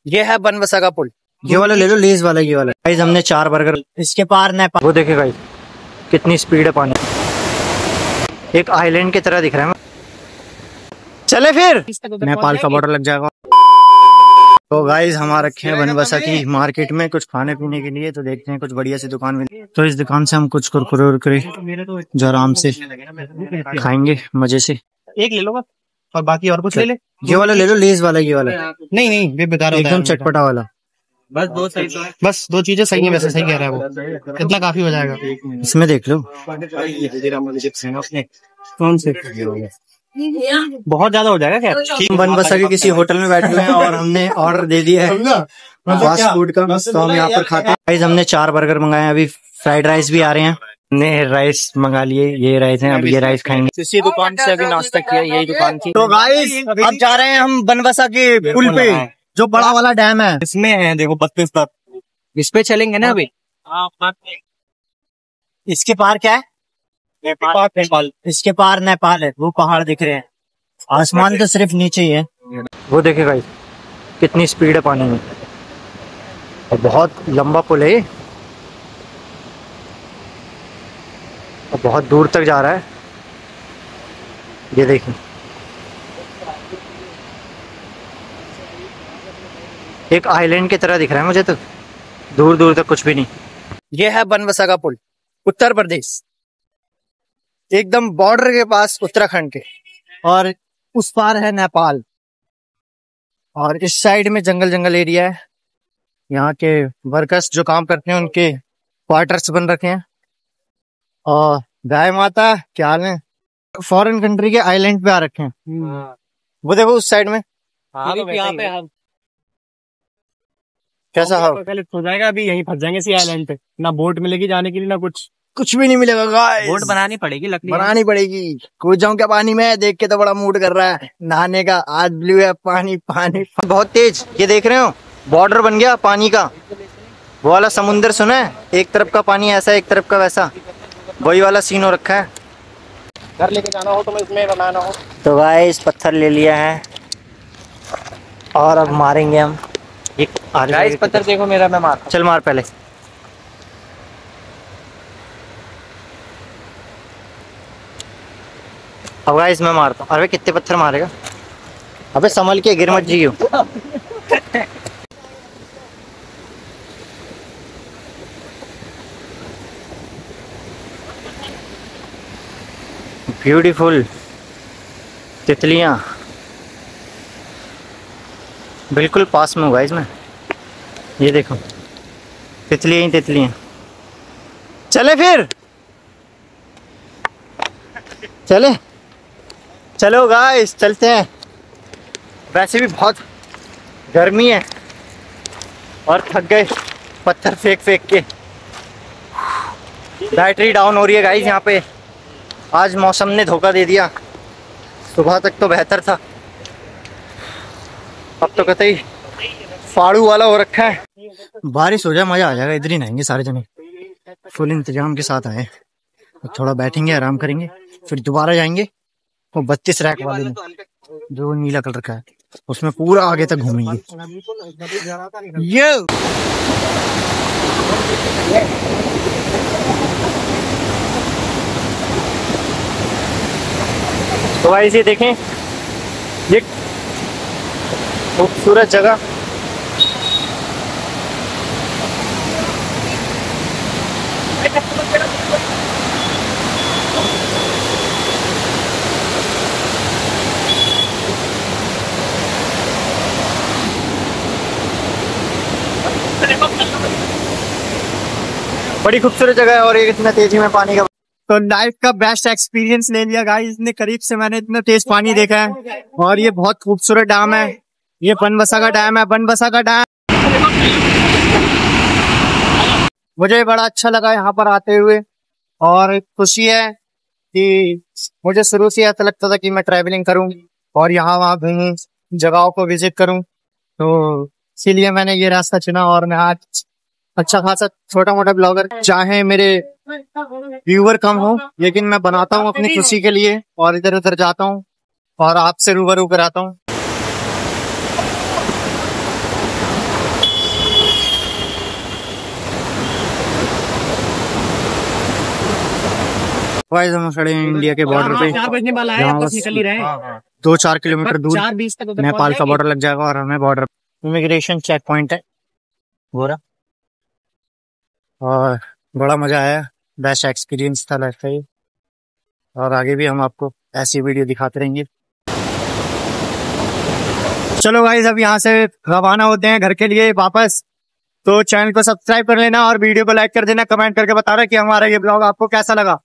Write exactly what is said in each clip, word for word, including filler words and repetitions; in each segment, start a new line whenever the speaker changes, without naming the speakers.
ये है बनबसा का पुल।
ये वाला ले लो, लेज वाला। ये वाला गाइस हमने चार बर्गर। इसके पार नेपाल। वो देखे गाइस कितनी स्पीड है पानी, एक आइलैंड की तरह दिख रहा है। चले फिर, नेपाल का बॉर्डर लग जाएगा। तो गाइस हम आ रखे हैं बनबसा की मार्केट में कुछ खाने पीने के लिए। तो देखते हैं कुछ बढ़िया सी दुकान मिली तो इस दुकान से हम कुछ कुरकुरे उरकुरे जो आराम से खाएंगे मजे से।
एक ले लो बस, और बाकी और कुछ ले ले।
ये वाला ले लो, लेज वाला। ये वाला
नहीं नहीं, ये बेकार होता है
एकदम चटपटा वाला।
बस दो सही, बस दो चीजें सही है। वैसे सही कह रहा है वो, इतना काफी हो जाएगा।
इसमें देख लो
कौन से, बहुत ज्यादा हो जाएगा क्या।
बनबसा के किसी होटल में बैठे हुए हैं और हमने ऑर्डर दे दिया है फास्ट फूड का। तो हम यहाँ पर खाते हैं। गाइस हमने चार बर्गर मंगाए हैं, अभी फ्राइड राइस भी आ रहे हैं। हमने राइस मंगा लिए, ये राइस हैं, अब ये राइस खाएंगे।
इसी दुकान से अभी नाश्ता किया, यही दुकान थी।
तो गाइस अब जा रहे हैं हम बनबसा के पुल पे, जो बड़ा वाला डैम है।
इसमें है देखो बत्तीस तक, इस पे चलेंगे ना अभी।
इसके पार क्या है?
नेपाल। नेपाल
इसके पार नेपाल है, वो पहाड़ दिख रहे हैं। आसमान तो सिर्फ नीचे ही है। वो देखे गाइस कितनी स्पीड है पानी में, और बहुत लंबा पुल है ये, और बहुत दूर तक जा रहा है। ये देखिए एक आइलैंड की तरह दिख रहा है मुझे तो, दूर दूर तक कुछ भी नहीं।
ये है बनबसा का पुल, उत्तर प्रदेश, एकदम बॉर्डर के पास उत्तराखंड के,
और उस पार है नेपाल,
और इस साइड में जंगल जंगल एरिया है। यहाँ के वर्कर्स जो काम करते हैं उनके क्वार्टर्स बन रखे हैं। और गाय माता क्या हाल है, फॉरेन कंट्री के आइलैंड पे आ रखे हैं। वो देखो उस साइड में।
हाँ, तो यहाँ पे हम
कैसा हाल
पहले हो जाएगा, अभी यहीं फंस जाएंगे इसी आइलैंड पे। ना बोट मिलेगी जाने के लिए, ना कुछ
कुछ भी नहीं मिलेगा गाइस।
बोट बनानी पड़ेगी, लकड़ी
बनानी पड़ेगी। कूद जाऊं क्या पानी में, देख के तो बड़ा मूड कर रहा है नहाने का। आज ब्लू है पानी, पानी
बहुत तेज। ये देख रहे हो बॉर्डर बन गया पानी का, वो वाला समुंदर सुना है, एक तरफ का पानी ऐसा एक तरफ का वैसा, वही वाला सीन हो रखा है।
घर लेके जाना हो तो मैं इसमें बनाना हो।
तो गाइस पत्थर ले लिया है और अब मारेंगे हम। एक
गाइस पत्थर देखो मेरा, मैं मार।
चल मार पहले। अब गाइस मैं मारता हूँ। अरे कितने पत्थर मारेगा, अबे संभल के गिर मत जियो। ब्यूटीफुल तितलियां बिल्कुल पास में होगा इसमें। ये देखो तितलियां ही तितलियां। चले फिर, चले चलो गाइस चलते हैं। वैसे भी बहुत गर्मी है और थक गए पत्थर फेंक फेंक के। बैटरी डाउन हो रही है गाइस यहाँ पे। आज मौसम ने धोखा दे दिया, सुबह तक तो बेहतर था, अब तो कतई फाड़ू वाला हो रखा है। बारिश हो जाए मजा आ जाएगा, इधर ही नहाएंगे सारे जने। फुल इंतजाम के साथ आए, थोड़ा बैठेंगे आराम करेंगे, फिर दोबारा जाएंगे वो बत्तीस रैक वाले में जो नीला कलर का है, उसमें पूरा आगे तक घूमेंगे। ये तो भाई इसे देखें, ये खूबसूरत जगह। बड़ी खूबसूरत जगह है और ये इतना तेजी में पानी का। तो लाइफ का बेस्ट एक्सपीरियंस ले लिया गाइस, इतने करीब से मैंने इतना तेज पानी देखा है। और ये बहुत खूबसूरत डैम है, ये बनबसा का डैम है। बनबसा का डैम मुझे बड़ा अच्छा लगा यहाँ पर आते हुए, और खुशी है कि मुझे शुरू से ऐसा लगता था कि मैं ट्रैवलिंग करूँ और यहाँ वहाँ घूमूं, जगहों को विजिट करूँ, तो इसीलिए मैंने ये रास्ता चुना। और मैं आज अच्छा खासा छोटा मोटा ब्लॉगर, चाहे मेरे व्यूअर कम हो, लेकिन मैं बनाता हूँ अपनी खुशी के लिए, और इधर उधर जाता हूँ और आपसे रूबरू कराता हूँ।
भाई हम खड़े हैं इंडिया के बॉर्डर पे।
चार बजने वाला है,
यहाँ
बस
बस
निकल ही रहे हैं।
दो चार किलोमीटर दूर
चार बीस तक उधर
नेपाल
पहुंच
का
जाएंगे।
बॉर्डर लग जाएगा और हमें बॉर्डर इमिग्रेशन चेक पॉइंट है गोरा। और बड़ा मजा आया, बेस्ट एक्सपीरियंस था लाइफ का ये। और आगे भी हम आपको ऐसी वीडियो दिखाते रहेंगे। चलो गाइस अब यहाँ से रवाना होते हैं घर के लिए वापस। तो चैनल को सब्सक्राइब कर लेना और वीडियो को लाइक कर देना, कमेंट करके बता रहा कि हमारा ये ब्लॉग आपको कैसा लगा।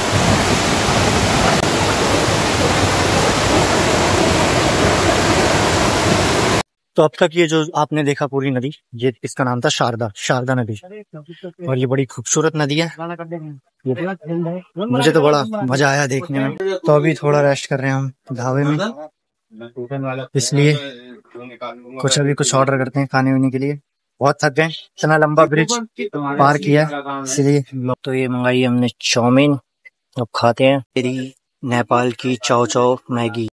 तो अब तक ये जो आपने देखा पूरी नदी, ये इसका नाम था शारदा, शारदा नदी। और ये बड़ी खूबसूरत नदी है। मुझे तो बड़ा मजा आया देखने में। तो अभी थोड़ा रेस्ट कर रहे हैं हम ढाबे में, इसलिए कुछ अभी कुछ ऑर्डर करते हैं खाने वाने के लिए। बहुत थक गए, इतना लंबा ब्रिज पार किया इसलिए। तो ये मंगाई हमने चाउमीन, अब खाते हैं। तेरी नेपाल की चाव चाव मैगी।